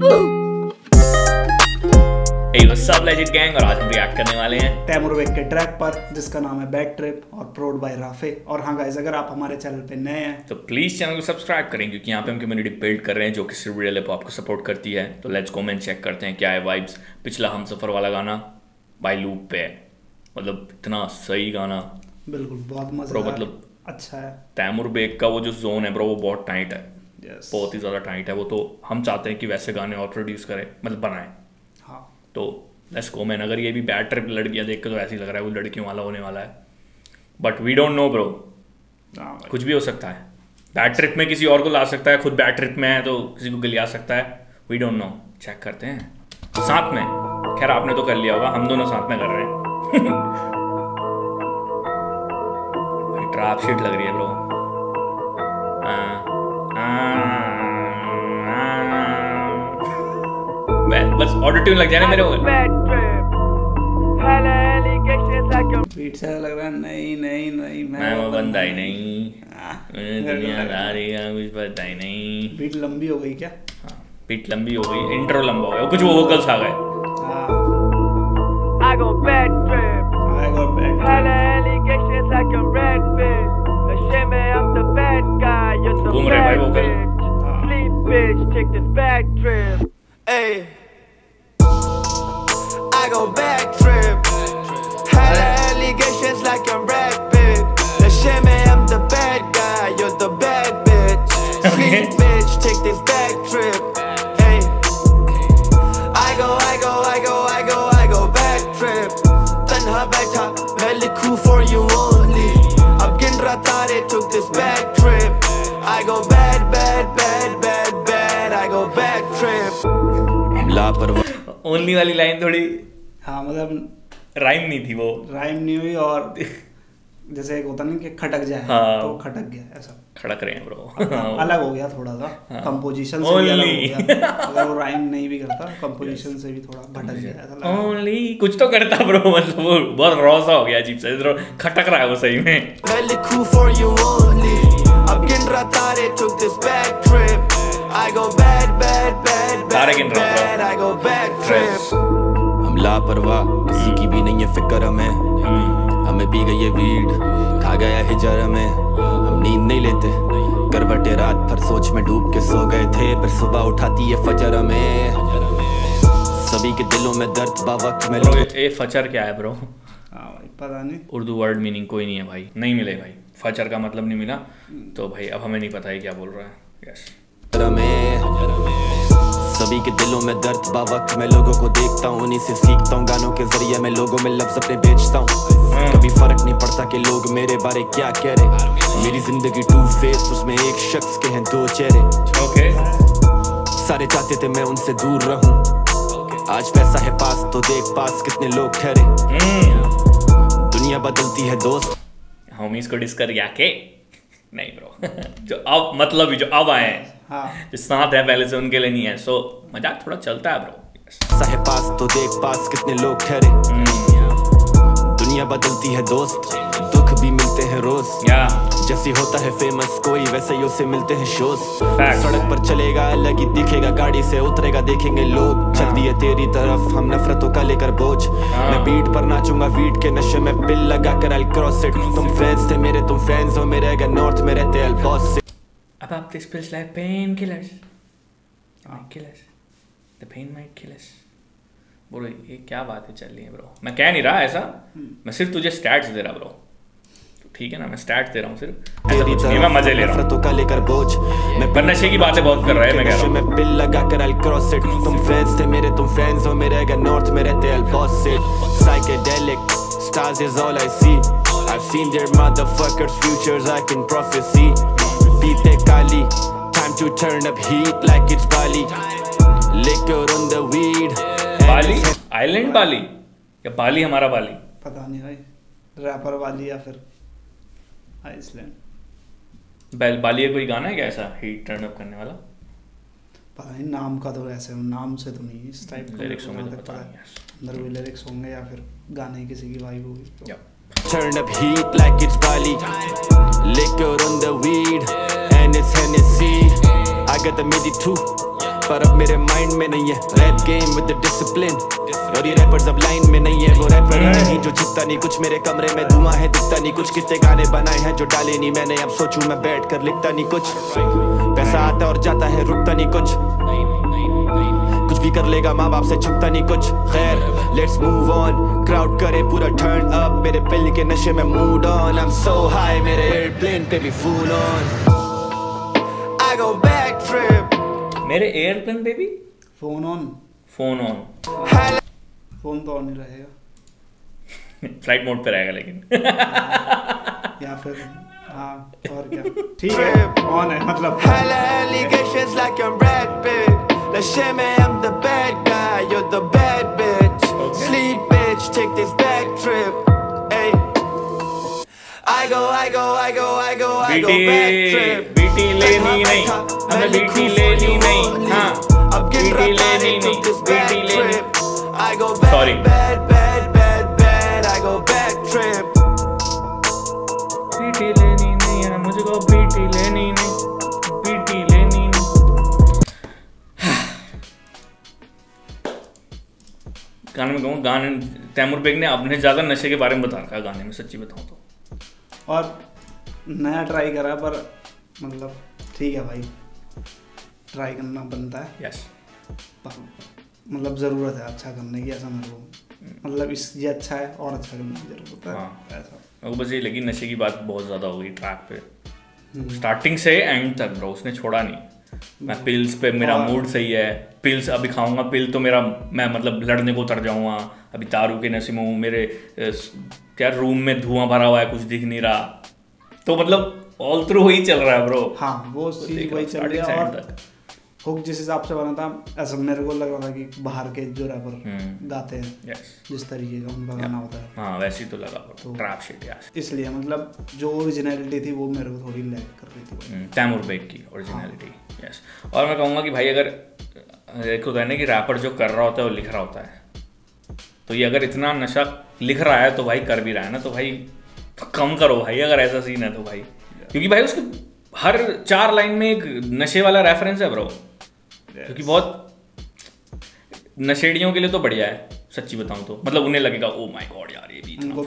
Hey, what's up legit gang? और आज हम रिएक्ट करने वाले हैं तैमूर बेग के ट्रैक पर जिसका नाम है बैड ट्रिप और प्रोड बाय राफे। और हाँ गाइस, अगर आप हमारे चैनल पे नए हैं तो प्लीज चैनल को सब्सक्राइब करें, क्योंकि यहाँ पे हम कम्युनिटी बिल्ड कर रहे हैं जो कि सिर्फ रियल हिप हॉप को सपोर्ट करती है। तो लेट्स गो एंड चेक करते हैं क्या है वाइब्स। पिछला हम सफर वाला गाना बाय लूप पे है, मतलब इतना सही गाना, बिल्कुल बहुत मजा ब्रो, मतलब अच्छा है। तैमूर बेग का वो जो जोन है ब्रो, वो बहुत टाइट है, बहुत ही ज़्यादा टाइट है वो। तो हम चाहते हैं कि वैसे गाने और प्रोड्यूस करें, मतलब बनाएं। हाँ तो लेट्स गो मैन। अगर ये भी बैड ट्रिप लड़कियां देख के तो ऐसे ही लग रहा है वो लड़कियों वाला होने वाला है, but we don't know bro, कुछ भी हो सकता है। बैड ट्रिप में किसी और को ला सकता है, खुद बैड ट्रिप में है तो किसी को गलिया सकता है, वी डोंट नो। चेक करते हैं साथ में। खैर आपने तो कर लिया होगा, हम दोनों साथ में कर रहे हैं। ट्रैप शीट लग रही है ब्रो। बस ऑटो ट्यून लग जाए ना मेरे को। बीट से लग रहा है नहीं नहीं नहीं मैं वो बंदा ही नहीं, दुनियादारी का कुछ पता ही नहीं। बीट लंबी हो गई क्या? हाँ बीट लंबी हो गई, इंट्रो लंबा हो गया, कुछ वो वोकल्स आ गए। I got bad trip. Hella allegations like a red bitch. Shame I'm the bad guy, you're the घूम रहे भाई bad vocal. bitch. Sleep bitch, take this bad trip. Hey, I go bad trip. Hella allegations like a red bitch. Shame I'm the bad guy, you're the bad bitch. Sleep bitch, take this bad trip. Hey, I go bad trip. तन्हा बैठा मैं लिखूं for you only. अब गिन रहा तारे, took this bad trip. I go bad, bad, bad, bad, bad. I go bad trip. लापरवाह only वाली लाइन थोड़ी, हाँ मतलब राइम नहीं थी वो, राइम नहीं हुई। और जैसे एक होता नहीं कि खटक जाए, हाँ, तो खटक गया ऐसा, खड़क रहे हैं ब्रो। अलग हो गया थोड़ा सा, हाँ, कंपोजिशन से भी अलग हो Only. गया। अगर वो राइम नहीं भी करता, कंपोजिशन से भी थोड़ा भटक गया ऐसा लगा। ओनली कुछ तो करता ब्रो, मतलब वो बहुत रॉ सा हो गया, अजीब सा खटक रहा है वो सही में। मैं लिखूं for you only. अब गिन रहा तारे, took this bad trip. I go bad, bad, bad, तारे bad, गिन रहा हूं bad. I go bad trip. हम लापरवाह, किसी की भी नहीं है फिक्र हमें। हमें पी गई ये वीड, खा गया हिजर हमें। हम नींद नहीं लेते, करवटे रात भर सोच में डूब के सो गए थे, फिर सुबह उठाती है फजर हमें। सभी के दिलों में दर्द बावक्त में। ब्रो ये फचर क्या है ब्रो? हाँ भाई पता नहीं, उर्दू वर्ड मीनिंग कोई नहीं है भाई, नहीं मिले भाई, फचर का मतलब नहीं मिला तो भाई अब हमें नहीं पता है क्या बोल रहा है। यस सभी के दिलों में दर्द बावक्त मैं लोगों को देखता हूँ, उन्हीं से सीखता हूँ। गानों के जरिए मैं लोगों में लफ्ज अपने बेचता हूँ। कभी फर्क नहीं पड़ता कि लोग मेरे बारे क्या कह रहे। मेरी जिंदगी टू फेस, उसमें एक शख्स के हैं दो चेहरे। ओके सारे चाहते थे मैं उनसे दूर रहूं, आज पैसा है पास तो देख पास कितने लोग ठहरे। दुनिया बदलती है दोस्त, होमीज को डिस कर के नहीं ब्रो। जो अब मतलब जो अब आए हैं, हाँ जो साथ है पहले से, उनके लिए नहीं है, सो मजाक थोड़ा चलता है ब्रो। पैसा है पास तो देख पास कितने लोग ठहरे। दुनिया बदलती है दोस्त, दुख भी मिलते हैं रोज। जैसे होता है फेमस कोई, वैसे ही उसे मिलते हैं शोज। सड़क पर चलेगा अलग ही दिखेगा, गाड़ी से उतरेगा देखेंगे लोग। चलती है तेरी तरफ हम नफरतों का लेकर बोझ। मैं बीट पर नाचूंगा वीट के नशे में, बिल लगा कर I'll cross it। तुम फैंस थे मेरे, तुम फैंस हो मेरे, अगर नॉर्थ में रहते I'll boss it। About this feels like painkillers. Killers. The pain might kill us. Bro ये क्या बातें चल रही है ब्रो? मैं कह नहीं रहा ऐसा, मैं सिर्फ तुझे स्टैट्स दे रहा ब्रो, ठीक है ना? मैं स्टैट्स दे रहा हूँ सिर्फ, ऐसा कुछ नहीं, मैं मजे ले रहा हूँ। का लेकर बोझ मैं पर नशे की बातें बहुत कर रहा है, मैं कह रहा हूँ। मैं बिल लगा कर I'll cross it। तुम फैंस थे मेरे, तुम फैंस हो मेरे, अगर नॉर्थ में रहते I'll boss it। Psychedelic stars is all I see। I've seen their motherfuckers futures I can prophesy। पीते काली, time to turn up heat like it's Bali। Liquor on the weed। Bali island Bali या Bali हमारा बाली? पता नहीं भाई, wrapper वाली या फिर आइसलैंड। बाली कोई गाना है क्या ऐसा हीट टर्न अप करने वाला? पता नहीं, नाम का तो ऐसे नाम से तो नहीं, इस टाइप का लिरिक्स होंगे तो पता नहीं यार, अंदर भी लिरिक्स होंगे या फिर गाने किसी की वाइब होगी तो। Turn up heat like it's Bali। Liquor on the weed and it's Hennessy। I got the MIDI too। पर अब मेरे माइंड में नहीं है। रैप गेम विद डिसिप्लिन, और ये रैपर्स अब लाइन में नहीं है। वो रैपर नहीं जो जितना नहीं कुछ, मेरे कमरे में धुआं है दिखता नहीं कुछ। कितने गाने बनाए हैं जो डाले नहीं मैंने, अब सोचूं मैं बैठ कर लिखता नहीं कुछ। पैसा आता और जाता है रुकता नहीं कुछ, कुछ भी कर लेगा माँ बाप से छुपता नहीं कुछ। खैर लेट्स मूव ऑन, क्राउड करे पूरा टर्न अप, मेरे पिल के नशे में mood on. I am so high, मेरे एयरप्लेन पे भी full on. I go back trip, मेरे एयरप्लेन पे भी फोन ऑन, फोन तो ऑन ही रहेगा, फ्लाइट मोड पे रहेगा लेकिन या फिर हाँ और क्या, ठीक है ऑन है मतलब। hella allegations like I'm Brad Pitt. Let's shimmy, I'm the bad guy, you're the bad bitch. Sleep bitch, take this back trip. Ay. I go back trip. BT लेनी नहीं, हमें बीटी लेनी नहीं, हाँ बीटी लेनी नहीं, बीटी लेनी। I go back, Sorry. bad. I go back trip. BT लेनी नहीं है मुझको, बीटी लेनी नहीं, बीटी लेनी नहीं। गाने में कहूँ, गाने तैमूर बेग ने अपने ज़्यादा नशे के बारे में बता रखा है गाने में, सच्ची बताऊँ तो। और नया ट्राई करा पर मतलब ठीक है भाई, ट्राई करना बनता है। यस, मतलब ज़रूरत है अच्छा करने की, ऐसा मेरे को मतलब इस ये अच्छा है और अच्छा करने की ज़रूरत है। हाँ। ऐसा वो बस ये लगी नशे की बात बहुत ज़्यादा हो गई ट्रैक पे, स्टार्टिंग से एंड तक ब्रो उसने छोड़ा नहीं। मैं पिल्स पे, मेरा मूड सही है, पिल्स अभी खाऊंगा पिल तो मेरा, मैं मतलब लड़ने को उतर जाऊंगा। अभी दारू के नशे में हूँ, मेरे क्या रूम में धुआं भरा हुआ है, कुछ दिख नहीं रहा, तो मतलब ऑल थ्रू वही चल रहा है ब्रो। हाँ वो चीज़ वही चल रही है। और हुक जिस हिसाब से बना था, ऐसा मेरे को लग रहा था कि बाहर के जो रैपर गाते हैं जिस तरीके का उनका गाना होता है, हाँ वैसे ही तो लगा तो ट्रैप शिट यार। इसलिए मतलब जो ओरिजिनलिटी थी वो मेरे को थोड़ी लैग कर रही थी, तैमूर बेग की ओरिजिनलिटी। यस, और मैं कहूँगा कि भाई अगर एक होता है ना कि रैपर जो कर रहा होता है वो लिख रहा होता है, तो ये अगर इतना नशा लिख रहा है तो भाई कर भी रहा है ना, तो भाई तो कम करो भाई अगर ऐसा सीन है तो भाई, क्योंकि भाई उसके हर 4 लाइन में एक नशे वाला रेफरेंस है ब्रो, क्योंकि बहुत नशेड़ियों के लिए तो बढ़िया है सच्ची बताऊं तो। मतलब उन्हें लगेगा ओ माय गॉड यार ये भी उनको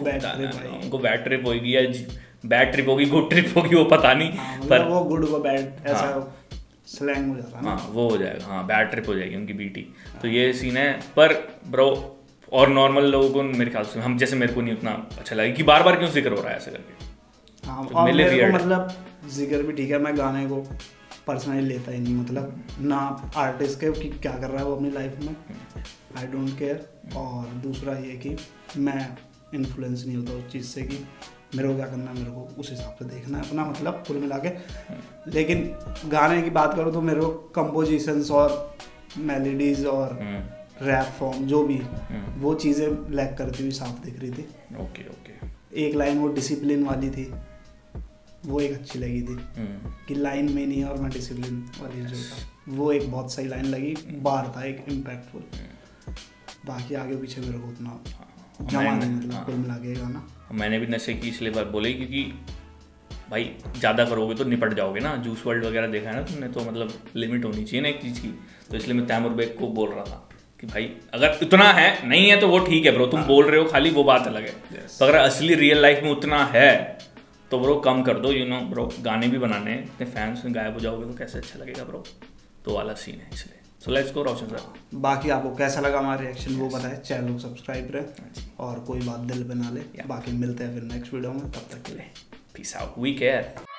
बैड ट्रिप होगी या बैड ट्रिप होगी, गुड ट्रिप होगी, वो पता नहीं। पर वो गुड को बैड ऐसा स्लैंग हो जाता है। हाँ वो हो जाएगा, हाँ बैड ट्रिप हो जाएगी उनकी बीटी। तो ये सीन है। पर ब्रो और नॉर्मल लोगों को मेरे ख्याल से, हम जैसे मेरे को नहीं उतना अच्छा लगा कि बार बार क्यों जिक्र हो रहा है ऐसे करके। हाँ और मेरे को मतलब जिक्र भी ठीक है, मैं गाने को पर्सनली लेता ही नहीं, मतलब ना आर्टिस्ट के कि क्या कर रहा है वो अपनी लाइफ में, आई डोंट केयर। और दूसरा ये कि मैं इन्फ्लुएंस नहीं होता उस चीज़ से कि मेरे को क्या करना है, मेरे को उस हिसाब से देखना है अपना, मतलब कुल मिला के। लेकिन गाने की बात करूँ तो मेरे को कंपोजिशंस और मेलोडीज और रैप फॉर्म जो भी वो चीज़ें लैग करती हुई साफ दिख रही थी। Okay okay. एक लाइन वो डिसिप्लिन वाली थी, वो एक अच्छी लगी थी कि लाइन में नहीं है और मैं डिसिप्लिन वाली जो था वो एक बहुत सही लाइन लगी, बार था एक इम्पैक्टफुल। बाकी आगे पीछे मेरे को उतना जमा नहीं, मतलब कुल मिला के गाना। मैंने भी नशे की इसलिए बात बोली क्योंकि भाई ज़्यादा करोगे तो निपट जाओगे ना। जूस वर्ल्ड वगैरह देखा है ना तुमने, तो मतलब लिमिट होनी चाहिए ना एक चीज़ की। तो इसलिए मैं तैमूर बेग को बोल रहा था कि भाई अगर इतना है, नहीं है तो वो ठीक है ब्रो, तुम बोल रहे हो खाली वो बात अलग है। तो अगर असली रियल लाइफ में उतना है तो ब्रो कम कर दो, यू नो ब्रो। गाने भी बनाने हैं, इतने फैंस में गायब हो जाओगे तो कैसे अच्छा लगेगा ब्रो। तो वाला सीन है इसलिए। So let's go Roshan sir. बाकी आपको कैसा लगा हमारा रिएक्शन वो बताएं, चैनल को सब्सक्राइब करें और कोई बात दिल पे ना ले। बाकी मिलते हैं फिर नेक्स्ट वीडियो में, तब तक के लिए पीस आउट, वी केयर।